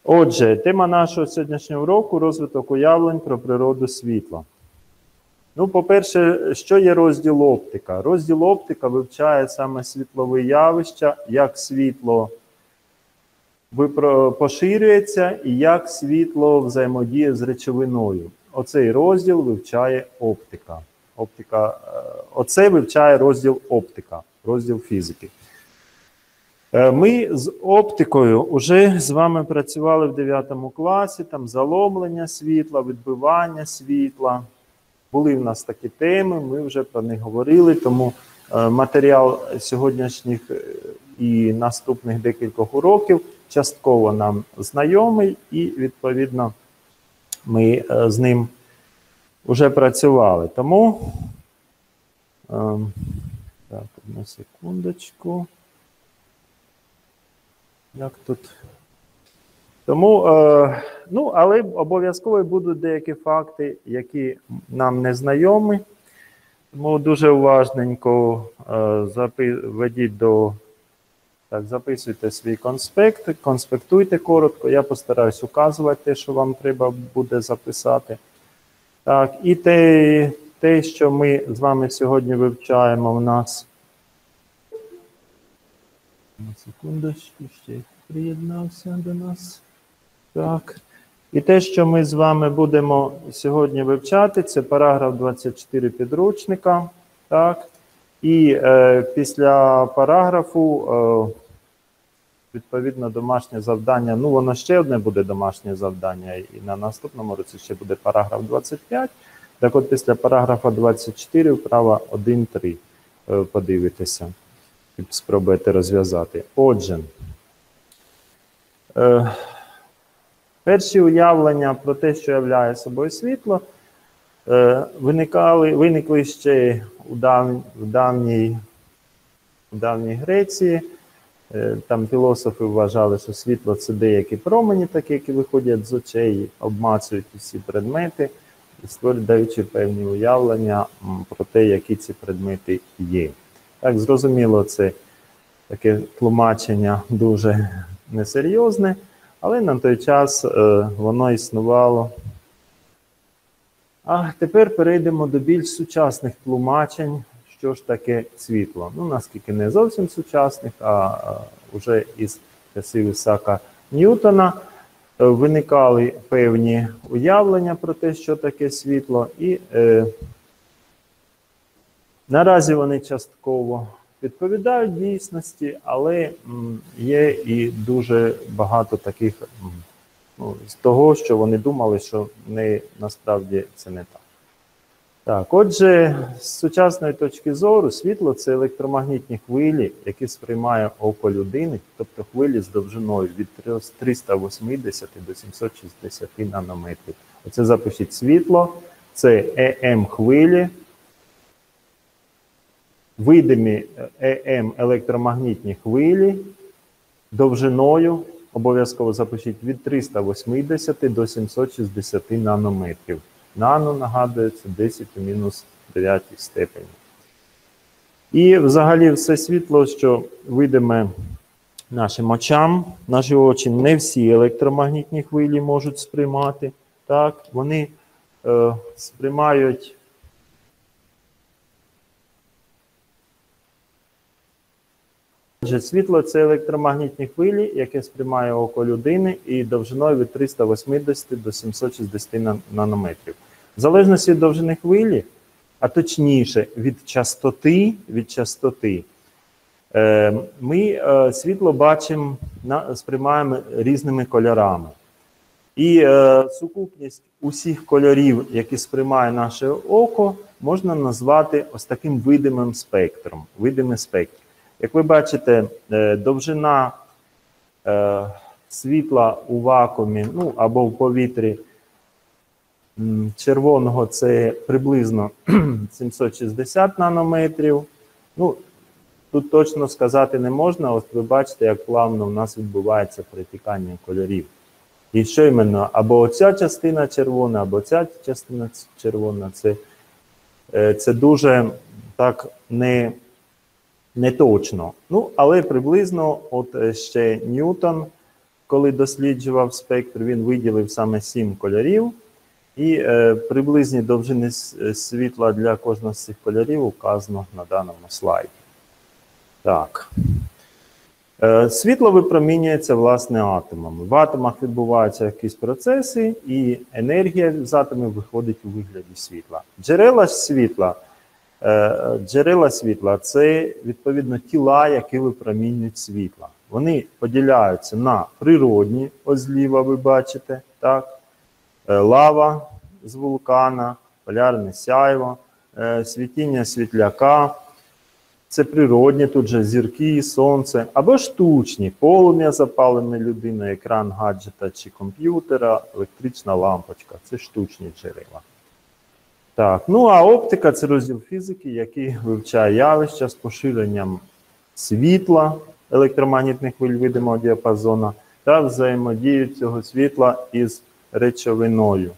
Отже, тема нашого сьогоднішнього уроку – розвиток уявлень про природу світла. Ну, по-перше, що є розділ оптика? Розділ оптика вивчає саме світлові явища, як світло поширюється і як світло взаємодіє з речовиною. Оцей розділ вивчає оптика. Оце вивчає розділ оптика, розділ фізики. Ми з оптикою вже з вами працювали в 9 класі, там заломлення світла, відбивання світла. Були в нас такі теми, ми вже про них говорили, тому матеріал сьогоднішніх і наступних декількох уроків частково нам знайомий і, відповідно, ми з ним вже працювали. Тому, так, одну секундочку. Як тут? Тому, ну, але обов'язково будуть деякі факти, які нам не знайомі. Тому дуже уважненько ведіть записуйте свій конспект, конспектуйте коротко. Я постараюсь указувати те, що вам треба буде записати. Так, і те, що ми з вами сьогодні вивчаємо в нас. Секундочку, ще приєднався до нас. Так. І те, що ми з вами будемо сьогодні вивчати, це параграф 24 підручника. Так. І після параграфу, відповідно, домашнє завдання, ну, воно ще одне буде домашнє завдання, і на наступному році ще буде параграф 25. Так от, після параграфа 24 вправа 1-3 подивитеся. Спробуйте розв'язати. Отже, перші уявлення про те, що являє собою світло, виникли ще у давній Греції. Там філософи вважали, що світло – це деякі промені, такі, які виходять з очей, обмацують усі предмети, даючи певні уявлення про те, які ці предмети є. Так, зрозуміло, це таке тлумачення дуже несерйозне, але на той час воно існувало. А тепер перейдемо до більш сучасних тлумачень, що ж таке світло. Ну, наскільки не зовсім сучасних, а вже із часів Ісаака Ньютона виникали певні уявлення про те, що таке світло, і наразі вони частково відповідають дійсності, але є і дуже багато таких, ну, з того, що вони думали, що насправді це не так. Так, отже, з сучасної точки зору, світло – це електромагнітні хвилі, які сприймає око людини, тобто хвилі з довжиною від 380 до 760 нанометрів. Оце запишіть: світло – це ЕМ-хвилі, видимі ЕМ електромагнітні хвилі довжиною, обов'язково запишіть, від 380 до 760 нанометрів. Нано, нагадується, 10 у мінус 9 степені. І взагалі все світло, що видиме нашим очам, наші очі не всі електромагнітні хвилі можуть сприймати. Так, вони сприймають світло – це електромагнітні хвилі, яке сприймає око людини, і довжиною від 380 до 760 нанометрів. В залежності від довжини хвилі, а точніше від частоти, ми світло бачимо, сприймаємо різними кольорами. І сукупність усіх кольорів, які сприймає наше око, можна назвати ось таким видимим спектром. Видимий спектр. Як ви бачите, довжина світла у вакуумі, ну, або в повітрі червоного – це приблизно 760 нанометрів. Ну, тут точно сказати не можна, ось ви бачите, як плавно в нас відбувається перетікання кольорів. І що іменно, або оця частина червона, або ця частина червона – це дуже так не точно. Ну, але приблизно от ще Ньютон, коли досліджував спектр, він виділив саме 7 кольорів, і приблизні довжини світла для кожного з цих кольорів указано на даному слайді. Так. Світло випромінюється, власне, атомами. В атомах відбуваються якісь процеси, і енергія з атомів виходить у вигляді світла. Джерела світла – це, відповідно, тіла, які випромінюють світло. Вони поділяються на природні, ось зліва ви бачите, так? Лава з вулкана, полярне сяйво, світіння світляка. Це природні, тут же зірки, сонце, або штучні, полум'я запалене людиною, екран гаджета чи комп'ютера, електрична лампочка. Це штучні джерела. Так, ну а оптика – це розділ фізики, який вивчає явища з поширенням світла, електромагнітних хвиль видимого діапазону та взаємодію цього світла із речовиною.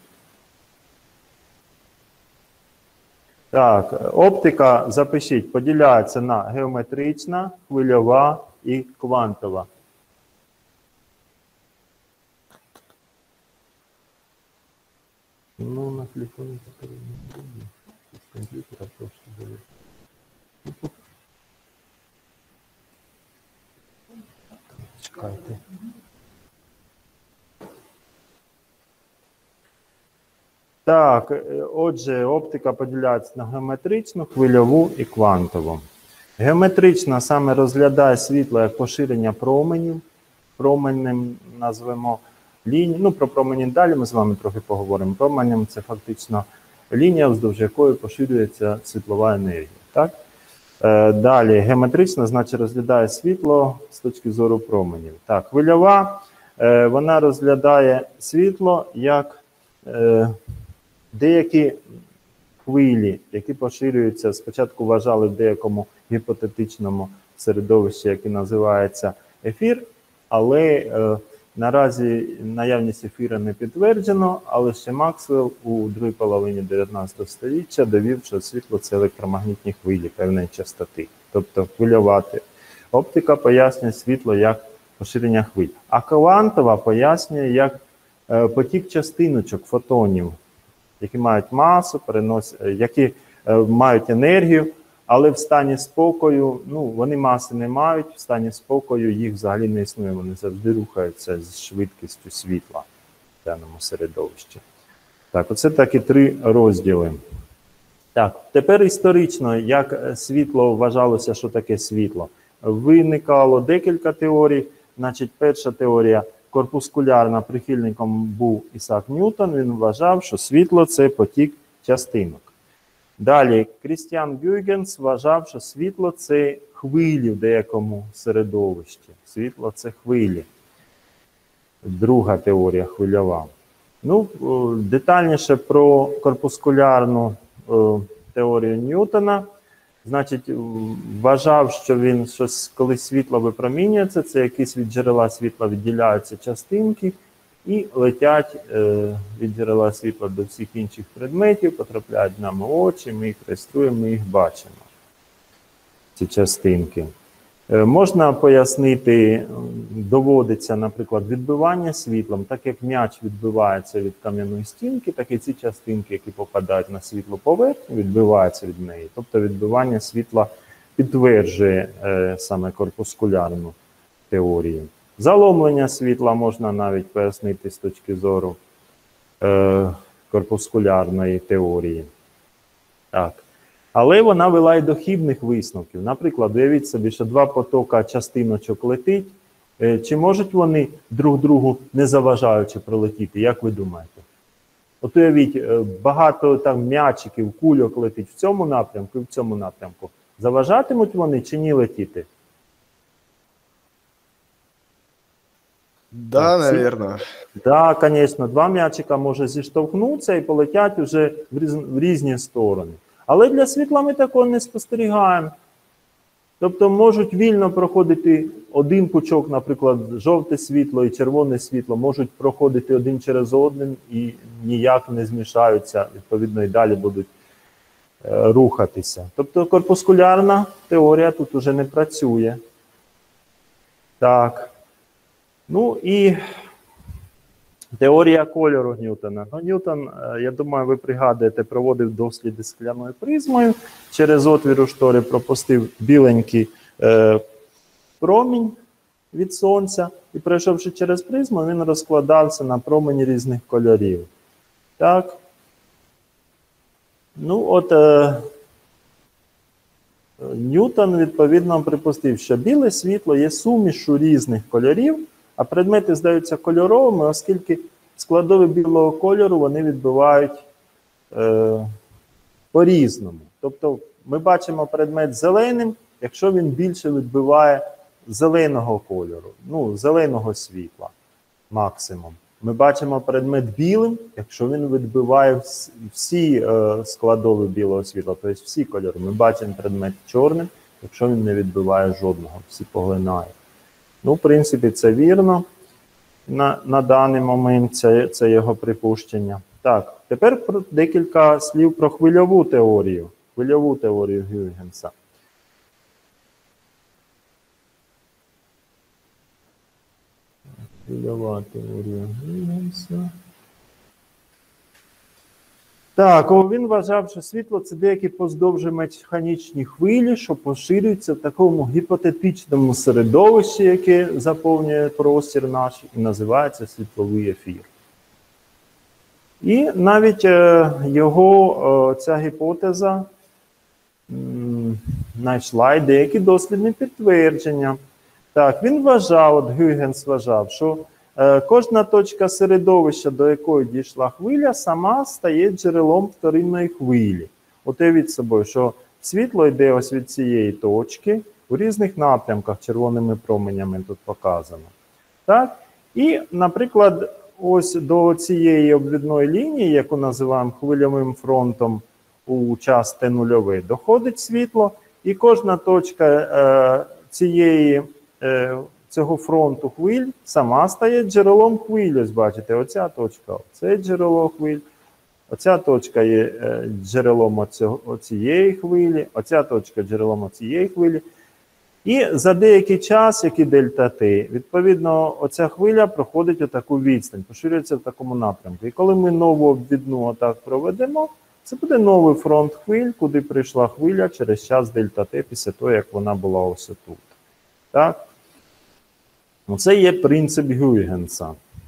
Так, оптика, запишіть, поділяється на геометрична, хвильова і квантова. Ну, на телефоні це з комп'ютера просто буде. Чекайте. Так, отже, оптика поділяється на геометричну, хвильову і квантову. Геометрична саме розглядає світло як поширення променів. Променем назвемо лінію. Ну, про промені далі ми з вами трохи поговоримо. Променем – це фактично лінія, вздовж якої поширюється світлова енергія. Так? Далі, геометрична, значить, розглядає світло з точки зору променів. Так, хвильова, вона розглядає світло як деякі хвилі, які поширюються, спочатку вважали в деякому гіпотетичному середовищі, яке називається ефір, але наразі наявність ефіра не підтверджено, але ще Максвелл у другій половині 19 століття довів, що світло – це електромагнітні хвилі певної частоти. Тобто хвильова оптика пояснює світло як поширення хвиль. А квантова пояснює як потік частиночок, фотонів, які мають масу, які мають енергію, але в стані спокою, ну, вони маси не мають, в стані спокою їх взагалі не існує, вони завжди рухаються з швидкістю світла в даному середовищі. Так, оце такі 3 розділи. Так, тепер історично, як світло вважалося, що таке світло. Виникало декілька теорій. Значить, перша теорія корпускулярна, прихильником був Ісаак Ньютон, він вважав, що світло – це потік частинок. Далі, Крістіан Гюйгенс вважав, що світло – це хвилі в деякому середовищі. Світло – це хвилі. Друга теорія хвильова. Ну, детальніше про корпускулярну теорію Ньютона. Значить, вважав, що коли світло випромінюється, це якісь від джерела світла відділяються частинки і летять від джерела світла до всіх інших предметів, потрапляють в нам очі, ми їх реєструємо, ми їх бачимо, ці частинки. Можна пояснити, доводиться, наприклад, відбивання світлом, так як м'яч відбивається від кам'яної стінки, так і ці частинки, які попадають на світло поверхню, відбиваються від неї. Тобто відбивання світла підтверджує саме корпускулярну теорію. Заломлення світла можна навіть пояснити з точки зору корпускулярної теорії. Так. Але вона вела й до хибних висновків. Наприклад, уявіть собі, що 2 потока частиночок летить. Чи можуть вони друг другу не заважаючи пролетіти? Як ви думаєте? От уявіть, багато там м'ячиків, кульок летить в цьому напрямку і в цьому напрямку. Заважатимуть вони чи ні летіти? Да, наверное. Так, звісно, 2 м'ячика може зіштовхнутися і полетять вже в різні сторони. Але для світла ми такого не спостерігаємо. Тобто можуть вільно проходити один пучок, наприклад, жовте світло і червоне світло, можуть проходити один через один і ніяк не змішаються, відповідно, і далі будуть рухатися. Тобто корпускулярна теорія тут уже не працює. Так. Ну і теорія кольору Ньютона. Ну, Ньютон, я думаю, ви пригадуєте, проводив досліди скляною призмою. Через отвір у шторі пропустив біленький промінь від сонця. І пройшовши через призму, він розкладався на промені різних кольорів. Так. Ну, от Ньютон, відповідно, припустив, що біле світло є сумішю різних кольорів, а предмети здаються кольоровими, оскільки складові білого кольору вони відбивають по-різному. Тобто ми бачимо предмет зеленим, якщо він більше відбиває зеленого кольору, ну, зеленого світла максимум. Ми бачимо предмет білим, якщо він відбиває всі складові білого світла, тобто всі кольори. Ми бачимо предмет чорним, якщо він не відбиває жодного, всі поглинає. Ну, в принципі, це вірно на даний момент, це його припущення. Так, тепер декілька слів про хвильову теорію Гюйгенса. Хвильова теорія Гюйгенса. Так, він вважав, що світло – це деякі поздовжі механічні хвилі, що поширюються в такому гіпотетичному середовищі, яке заповнює простір наш, і називається світловий ефір. І навіть його ця гіпотеза знайшла й деякі дослідні підтвердження. Так, він вважав, от Гюйгенс вважав, що кожна точка середовища, до якої дійшла хвиля, сама стає джерелом вторинної хвилі. От уявіть собою, що світло йде ось від цієї точки у різних напрямках, червоними променями тут показано. Так? І, наприклад, ось до цієї обвідної лінії, яку називаємо хвильовим фронтом у час Т0, доходить світло, і кожна точка цього фронту хвиль сама стає джерелом хвилі. Ось бачите, оця точка – це джерело хвиль, оця точка є джерелом оцієї хвилі, оця точка – джерелом оцієї хвилі. І за деякий час, який дельта Т, відповідно, оця хвиля проходить отаку відстань, поширюється в такому напрямку. І коли ми нову обвідну отак проведемо, це буде новий фронт хвиль, куди прийшла хвиля через час дельта Т після того, як вона була ось тут. Так? Це є принцип Гюйгенса.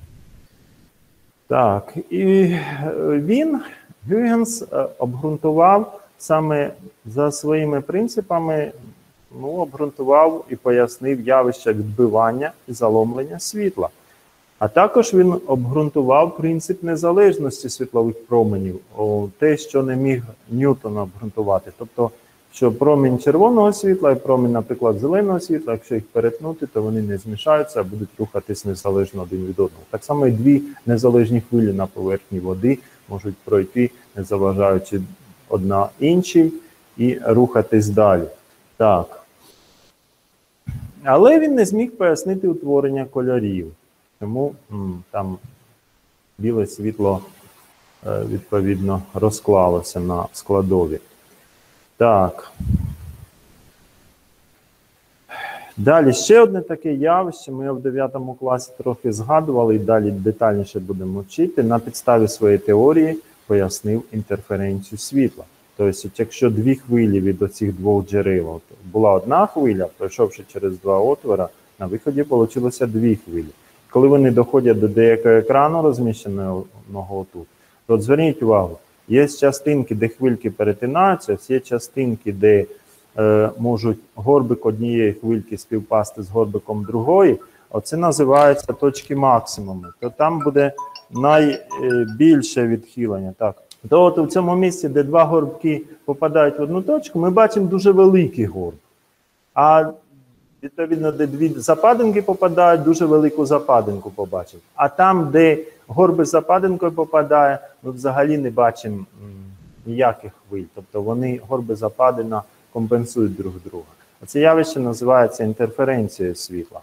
Так, і Гюйгенс обґрунтував саме за своїми принципами, обґрунтував і пояснив явище відбивання і заломлення світла. А також він обґрунтував принцип незалежності світлових променів, те, що не міг Ньютон обґрунтувати. Тобто, що промінь червоного світла і промінь, наприклад, зеленого світла, якщо їх перетнути, то вони не змішаються, а будуть рухатись незалежно один від одного. Так само і дві незалежні хвилі на поверхні води можуть пройти, не заважаючи одна іншій, і рухатись далі. Так. Але він не зміг пояснити утворення кольорів. Тому там біле світло, відповідно, розклалося на складові. Так. Далі ще одне таке явище, ми його в 9 класі трохи згадували і далі детальніше будемо вчити. На підставі своєї теорії пояснив інтерференцію світла. Тобто, якщо дві хвилі від оцих двох джерел, була одна хвиля, пройшовши через два отвора, на виході вийшло дві хвилі. Коли вони доходять до деякого екрану, розміщеного тут, то зверніть увагу, є частинки, де хвильки перетинаються, є частинки, де можуть горбик однієї хвильки співпасти з горбиком другої, оце називається точки максимуму. То там буде найбільше відхилення. Так. То от в цьому місці, де два горбки попадають в одну точку, ми бачимо дуже великий горб. А відповідно, де дві западинки попадають, дуже велику западинку побачимо. А там, де горби з западинкою попадає, ми взагалі не бачимо ніяких хвиль. Тобто вони, горби западина, компенсують друг друга. Це явище називається інтерференцією світла.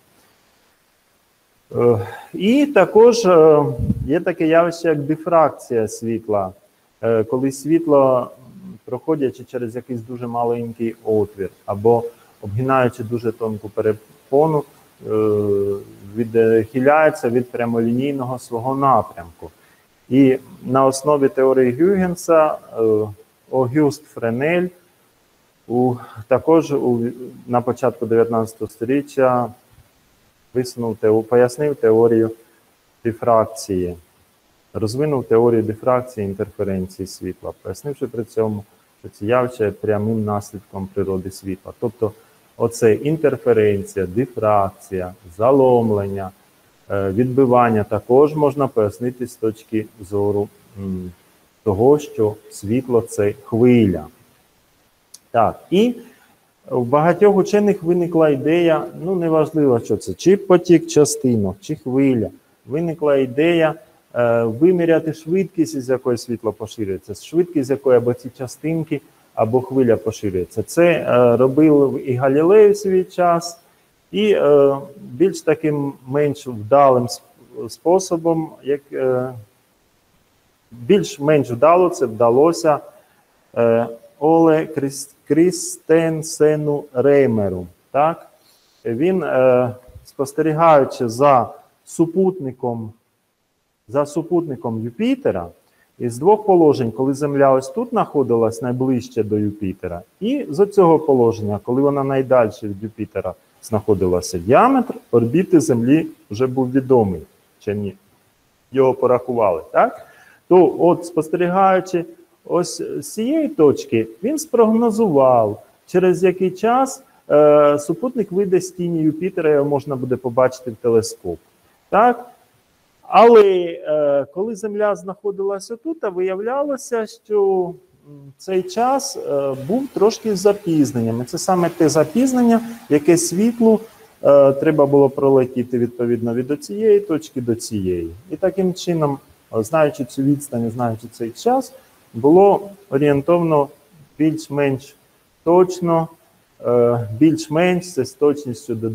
І також є таке явище, як дифракція світла. Коли світло, проходячи через якийсь дуже маленький отвір, або обгинаючи дуже тонку перепону, відхиляється від прямолінійного свого напрямку. І на основі теорії Гюйгенса Огюст Френель також на початку 19 століття пояснив теорію дифракції, розвинув теорію дифракції і інтерференції світла, пояснивши при цьому, що ці явища є прямим наслідком природи світла. Тобто оце інтерференція, дифракція, заломлення, відбивання також можна пояснити з точки зору того, що світло – це хвиля. Так, і в багатьох учених виникла ідея, ну неважливо, що це, чи потік частинок, чи хвиля, виникла ідея виміряти швидкість, з якої світло поширюється, швидкість, з якої або ці частинки, або хвиля поширюється. Це робив і Галілей в свій час, і більш таким менш вдалим способом, більш-менш вдало це вдалося Оле Крістенсену Реймеру. Так? Він, спостерігаючи за супутником Юпітера, із двох положень, коли Земля ось тут знаходилась найближче до Юпітера, і з цього положення, коли вона найдальше від Юпітера знаходилася, діаметр орбіти Землі вже був відомий, вчені його порахували. Так? То от спостерігаючи ось з цієї точки, він спрогнозував, через який час супутник вийде з тіні Юпітера, його можна буде побачити в телескоп. Так? Але коли Земля знаходилася тут, виявлялося, що цей час був трошки з запізненням. І це саме те запізнення, яке світлу треба було пролетіти відповідно від цієї точки до цієї. І таким чином, знаючи цю відстань, знаючи цей час, було орієнтовно більш-менш точно, більш-менш це з точністю до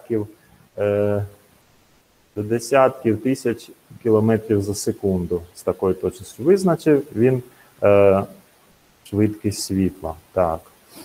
десятків тисяч кілометрів за секунду. З такою точністю визначив він швидкість світла. Так.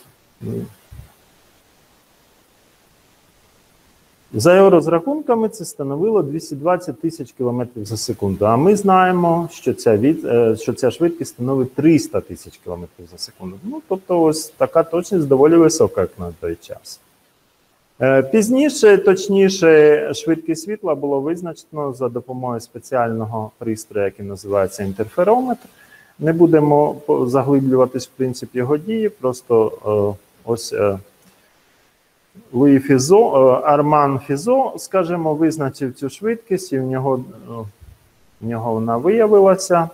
За його розрахунками це становило 220 тисяч кілометрів за секунду. А ми знаємо, що ця швидкість становить 300 тисяч кілометрів за секунду. Ну, тобто ось така точність доволі висока, як на той час. Пізніше, точніше, швидкість світла було визначено за допомогою спеціального пристрою, який називається інтерферометр. Не будемо заглиблюватись в принцип його дії, просто ось Луї Фізо, Арман Фізо, скажімо, визначив цю швидкість, і в нього вона виявилася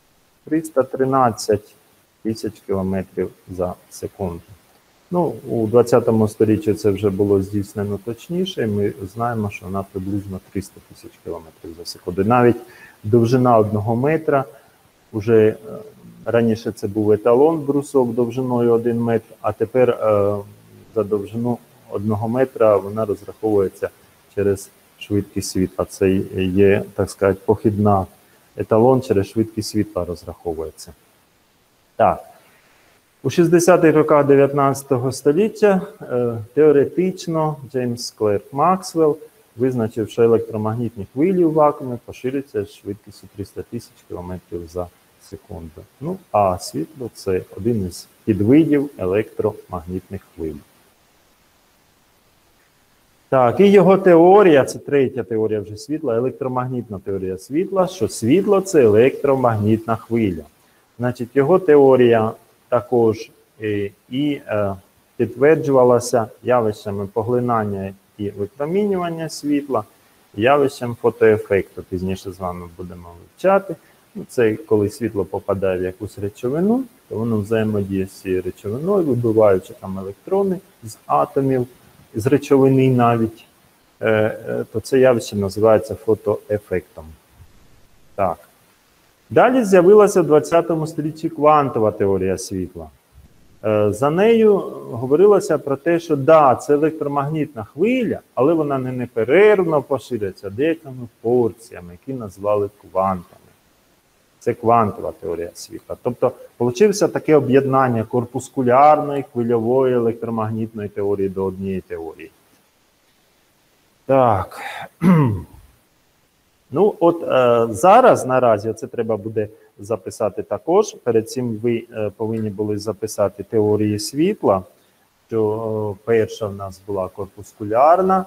313 тисяч кілометрів за секунду. Ну, у 20 столітті це вже було здійснено точніше, і ми знаємо, що вона приблизно 300 тисяч кілометрів за секунду. Навіть довжина 1 метра, вже раніше це був еталон, брусок довжиною 1 метр, а тепер за довжину 1 метра вона розраховується через швидкість світла. Це є, так сказати, похідна еталон через швидкість світла розраховується. Так. У 60-х роках 19 століття теоретично Джеймс Клерк Максвелл визначив, що електромагнітні хвилі у вакуумі поширюються з швидкістю 300 тисяч кілометрів за секунду. Ну, а світло – це один із підвидів електромагнітних хвиль. Так, і його теорія, це третя теорія вже світла, електромагнітна теорія світла, що світло – це електромагнітна хвиля. Значить, його теорія також і підтверджувалася явищами поглинання і випромінювання світла, явищем фотоефекту. Пізніше з вами будемо вивчати. Це коли світло попадає в якусь речовину, то воно взаємодіє з цією речовиною, вибиваючи там електрони з атомів, з речовини навіть, то це явище називається фотоефектом. Так. Далі з'явилася в 20 столітті квантова теорія світла. За нею говорилося про те, що да, це електромагнітна хвиля, але вона не неперервно поширюється деякими порціями, які назвали квантами. Це квантова теорія світла. Тобто, вийшло таке об'єднання корпускулярної, хвильової, електромагнітної теорії до однієї теорії. Так, Ну, от зараз наразі, це треба буде записати також. Перед цим ви повинні були записати теорії світла, що перша в нас була корпускулярна,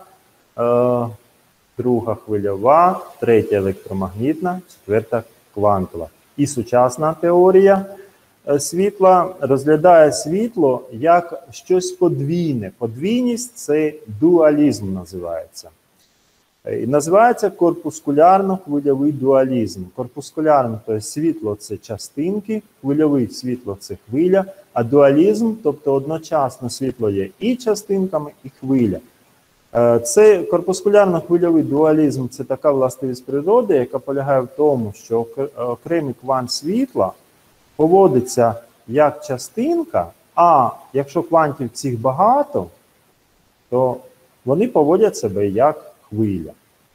друга хвильова, третя електромагнітна, четверта квантова. І сучасна теорія світла розглядає світло як щось подвійне. Подвійність – це дуалізм називається. І називається корпускулярно-хвильовий дуалізм. Корпускулярно, тобто світло – це частинки, хвильовий світло – це хвиля, а дуалізм, тобто одночасно світло є і частинками, і хвиля. Це корпускулярно-хвильовий дуалізм – це така властивість природи, яка полягає в тому, що окремий квант світла поводиться як частинка, а якщо квантів цих багато, то вони поводять себе як хвиля.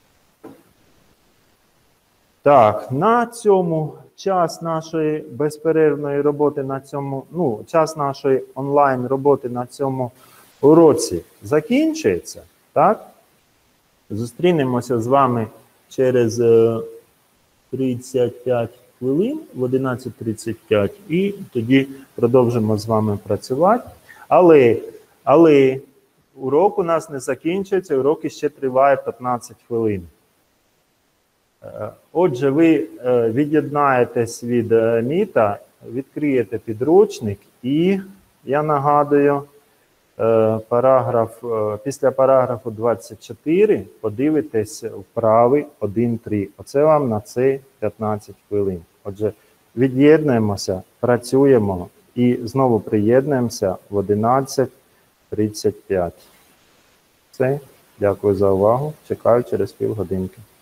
Так, на цьому час нашої безперервної роботи на цьому, час нашої онлайн роботи на цьому уроці закінчується, так? Зустрінемося з вами через 35 хвилин в 11:35 і тоді продовжимо з вами працювати. Але урок у нас не закінчується, урок ще триває 15 хвилин. Отже, ви від'єднаєтесь від Міта, відкриєте підручник і, я нагадую, після параграфу 24 подивитесь вправи 1-3. Оце вам на це 15 хвилин. Отже, від'єднуємося, працюємо і знову приєднуємося в 11:35. Все, дякую за увагу. Чекаю через півгодинки.